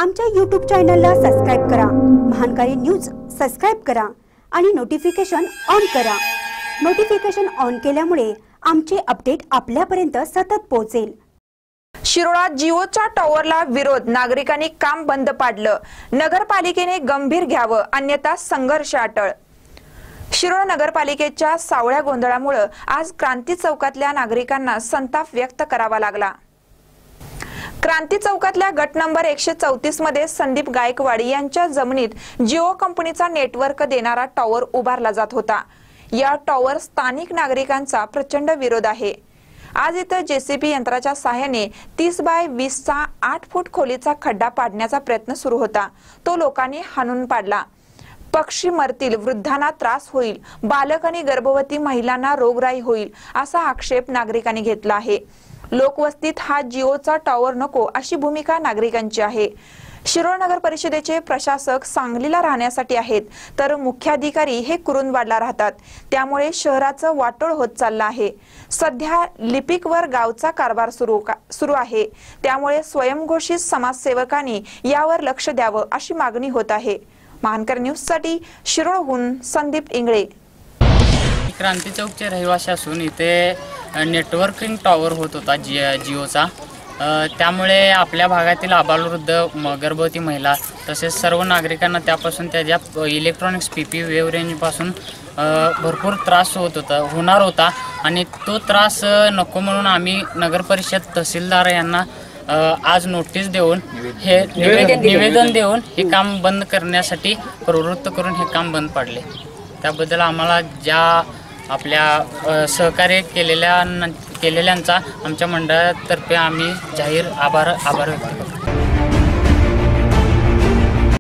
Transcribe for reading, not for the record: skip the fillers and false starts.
आमच्या YouTube चॅनलला subscribe करा, महानकारी न्यूज सबस्क्राइब करा आणि नोटिफिकेशन ऑन करा। नोटिफिकेशन ऑन केल्यामुळे आमचे अपडेट आपल्यापर्यंत सतत पोहोचेल। शिरोळात जिओच्या टॉवरला विरोध, नागरिकांनी काम बंद पाडलं। नगरपालिकेने गंभीर घ्यावं, अन्यथा संघर्ष अटळ। शिरोळ नगरपालिकेच्या सावळ्या गोंधळामुळे आज क्रांती चौकातल्या नागरिकांना संताप व्यक्त करावा लागला। क्रांती चौकातल्या गट नंबर 134 मध्ये संदीप गायकवाड यांच्या जमिनीत जिओ कंपनीचा नेटवर्क देणारा टॉवर उभारला जात होता। या टॉवर स्थानिक नागरिकांचा प्रचंड विरोध आहे। आज इथं जेसीबी यंत्राच्या सहाय्याने 30 बाय 20 चा 8 फूट खोलीचा खड्डा पाडण्याचा प्रयत्न सुरू होता, तो लोकांनी हाणून पाडला। पक्षी मरतील, वृद्धांना त्रास होईल, बालक आणि गर्भवती महिलांना रोगराई होईल असा आक्षेप नागरिकांनी घेतला आहे। लोकवस्तीत हा जिओचा टॉवर नको अशी भूमिका नागरिकांची आहे। शिरोळ नगर परिषदेचे प्रशासक सांगलीला राहण्यासाठी आहेत, तर मुख्याधिकारी हे कुरुंदवाडला राहतात, त्यामुळे शहराचं वाटोळ होत चाललं आहे। सध्या लिपिकवर गावचा कारभार सुरू आहे, त्यामुळे स्वयंघोषित समाजसेवकांनी यावर लक्ष द्यावं अशी मागणी होत आहे। महानकर न्यूजसाठी शिरोळहून संदीप इंगळे। क्रांती चौकचे रहिवासी असून इथे नेटवर्किंग टॉवर होत होता जिओचा, त्यामुळे आपल्या भागातील आबालवृद्ध, गर्भवती महिला तसेच सर्व नागरिकांना त्यापासून त्याच्या इलेक्ट्रॉनिक्स PP वेव्ह रेंजपासून भरपूर त्रास होणार होता आणि तो त्रास नको म्हणून आम्ही नगरपरिषद तहसीलदार यांना आज नोटीस देऊन हे निवेदन देऊन हे काम बंद करण्यासाठी प्रवृत्त करून हे काम बंद पाडले। त्याबद्दल आम्हाला ज्या आपल्या सहकार्य केलेल्यांचा आमच्या मंडळातर्फे आम्ही जाहीर आभार व्यक्त करतो।